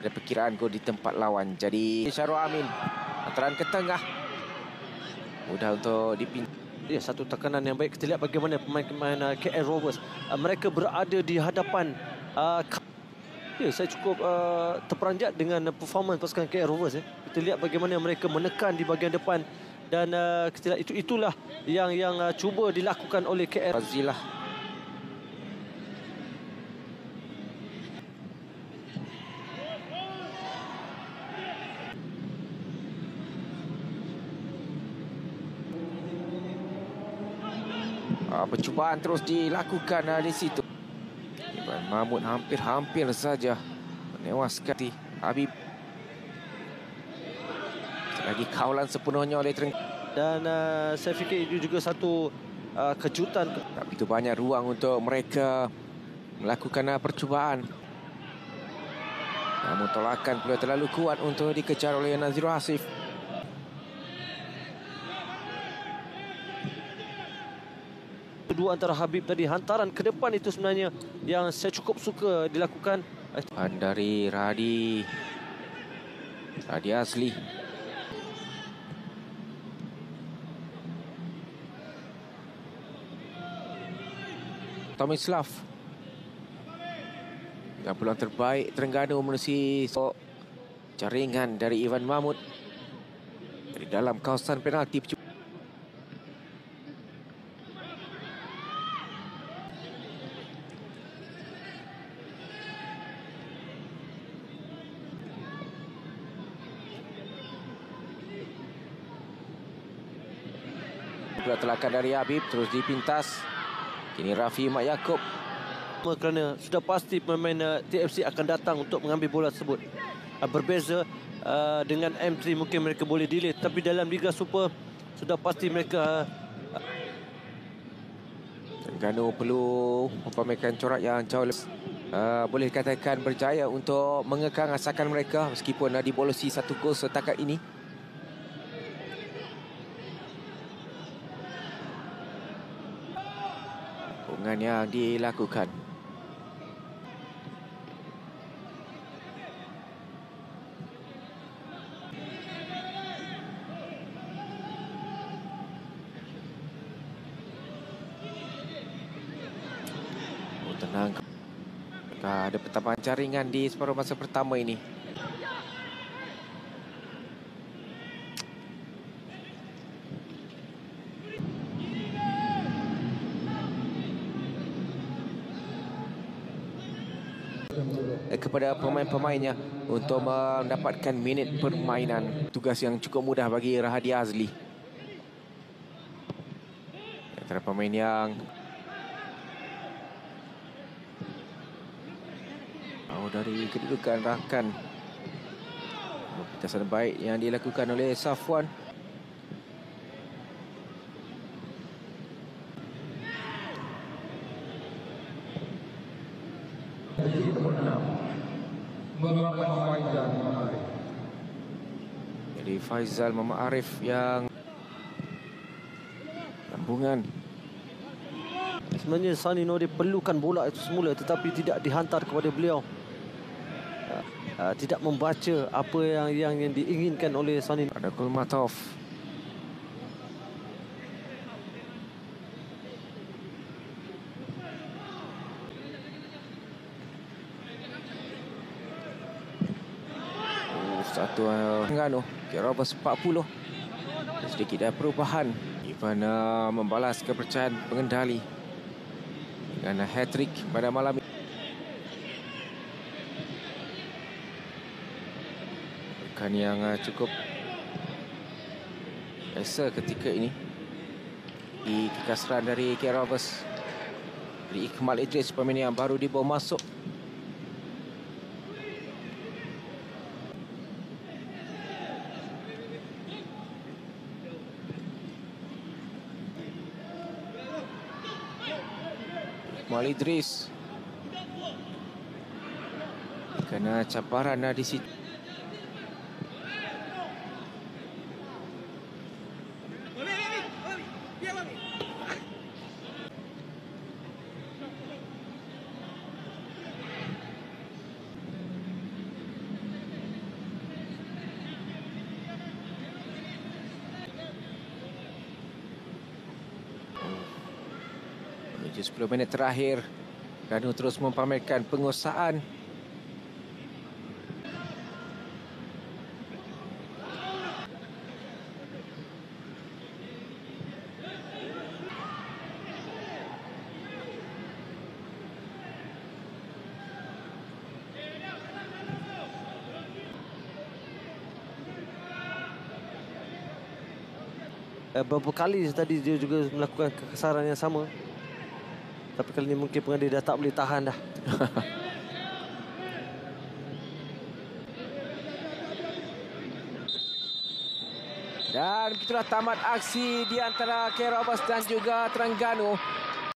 ada perkiraan gol di tempat lawan. Jadi Syarul Amin hantaran ke tengah, mudah untuk dipinta. Ya, satu tekanan yang baik. Kita lihat bagaimana pemain-pemain KL Rovers mereka berada di hadapan. Ya, saya cukup terperanjat dengan performance pasukan KL Rovers. Kita lihat bagaimana mereka menekan di bahagian depan, dan kita lihat itulah yang cuba dilakukan oleh KL. Fazilah percubaan terus dilakukan di situ. Ivan Mahmud hampir saja menewaskan Habib. Lagi kawalan sepenuhnya oleh Terengganu. Dan saya fikir itu juga satu kejutan. Tak begitu banyak ruang untuk mereka melakukan percubaan. Namun tolakan pula terlalu kuat untuk dikejar oleh Nazirul Hasif. Kedua antara Habib tadi, hantaran ke depan itu sebenarnya yang saya cukup suka dilakukan. Dari Radi Asli. Tomislav. Dan peluang terbaik Terengganu menerusi jaringan dari Ivan Mahmud dari dalam kawasan penalti. Pula telakan dari Habib terus dipintas. Kini Rafi Mat Yaakob. Kerana sudah pasti pemain TFC akan datang untuk mengambil bola tersebut. Berbeza dengan M3, mungkin mereka boleh delay, tapi dalam Liga Super sudah pasti mereka Terengganu perlu memamerkan corak yang jauh lebih boleh dikatakan berjaya untuk mengekang asakan mereka meskipun dibolosi satu gol setakat ini. Hubungan yang dilakukan. Tenang. Ada pertambahan jaringan di separuh masa pertama ini. Kepada pemain-pemainnya untuk mendapatkan minit permainan. Tugas yang cukup mudah bagi Rahadi Azli. Antara pemain yang dari kedudukan rakan. Pintasan baik yang dilakukan oleh Safwan. Jadi Faizal Muhammad Arif yang sambungan. Sebenarnya Sani Nordin perlukan bola itu semula, tetapi tidak dihantar kepada beliau. Tidak membaca apa yang diinginkan oleh Sani. Ada Kulmatov. Satu Terengganu. Kira 40. Sedikit perubahan. Ivan membalas kepercayaan pengendali dengan hat-trick pada malam ini. Yang cukup biasa ketika ini di kekasran dari KL Rovers, dari Ikmal Idris, pemain yang baru dibawa masuk. Ikmal Idris kena cabaran di situ. 10 minit terakhir. Terengganu terus mempamerkan penguasaan. Beberapa kali tadi dia juga melakukan kekesaran yang sama. Tapi kali ini mungkin pengadil dah tak boleh tahan dah. Dan begitulah tamat aksi di antara KR Rovers dan juga Terengganu.